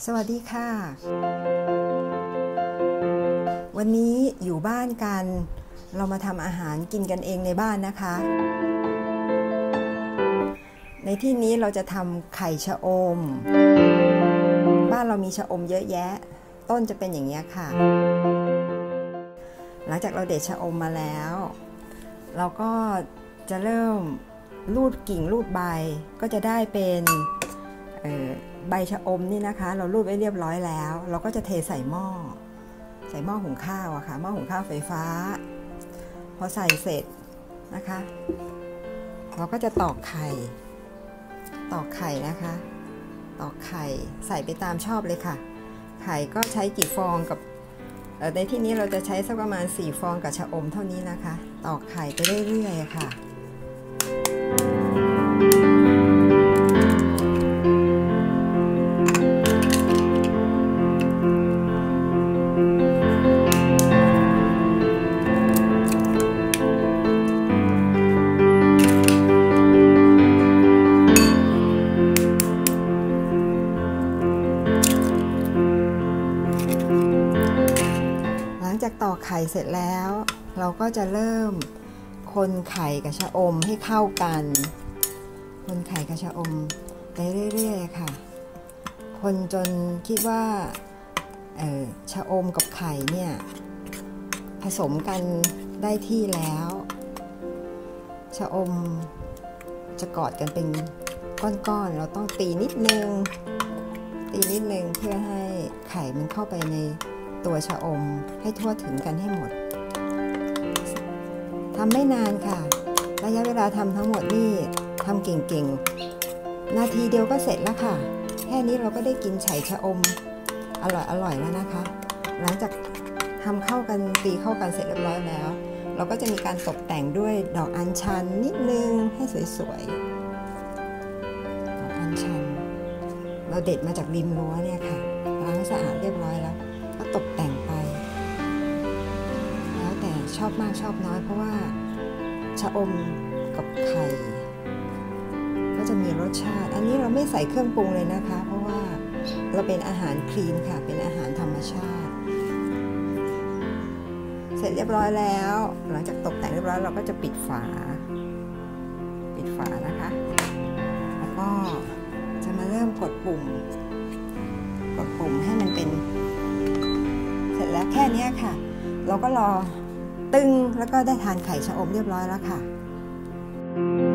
สวัสดีค่ะวันนี้อยู่บ้านกันเรามาทำอาหารกินกันเองในบ้านนะคะในที่นี้เราจะทำไข่ชะอมบ้านเรามีชะอมเยอะแยะต้นจะเป็นอย่างนี้ค่ะหลังจากเราเด็ดชะอมมาแล้วเราก็จะเริ่มรูดกิ่งรูดใบก็จะได้เป็นใบชะอมนี่นะคะเรารูดไว้เรียบร้อยแล้วเราก็จะเทใส่หม้อหุงข้าวอะค่ะหม้อหุงข้าวไฟฟ้าพอใส่เสร็จนะคะเราก็จะตอกไข่นะคะตอกไข่ใส่ไปตามชอบเลยค่ะไข่ก็ใช้กี่ฟองกับในที่นี้เราจะใช้สักประมาณ4ฟองกับชะอมเท่านี้นะคะตอกไข่ไปเรื่อยๆค่ะหลังจากตอกไข่เสร็จแล้วเราก็จะเริ่มคนไข่กับชะอมให้เข้ากันคนไข่กับชะอมไปเรื่อยๆค่ะคนจนคิดว่าชะอมกับไข่เนี่ยผสมกันได้ที่แล้วชะอมจะกอดกันเป็นก้อนๆเราต้องตีนิดนึงเพื่อให้ไข่มันเข้าไปในตัวชะอมให้ทั่วถึงกันให้หมดทำไม่นานค่ะระยะเวลาทำทั้งหมดนี่ทำเก่งๆนาทีเดียวก็เสร็จแล้วค่ะแค่นี้เราก็ได้กินไข่ชะอมอร่อยแล้วนะคะหลังจากทำเข้ากันตีเข้ากันเสร็จเรียบร้อยแล้วเราก็จะมีการตกแต่งด้วยดอกอัญชันนิดนึงให้สวยๆดอกอัญชันเราเด็ดมาจากริมรั้วเนี่ยค่ะล้างสะอาดเรียบร้อยแล้วก็ตกแต่งไปแล้วแต่ชอบมากชอบน้อยเพราะว่าชะอมกับไข่ก็จะมีรสชาติอันนี้เราไม่ใส่เครื่องปรุงเลยนะคะเพราะว่าเราเป็นอาหารคลีนค่ะเป็นอาหารธรรมชาติเสร็จเรียบร้อยแล้วหลังจากตกแต่งเรียบร้อยเราก็จะปิดฝานะคะแล้วก็จะมาเริ่มกดปุ่มให้มันเป็นเสร็จแล้วแค่นี้ค่ะเราก็รอตึงแล้วก็ได้ทานไข่ชะอมเรียบร้อยแล้วค่ะ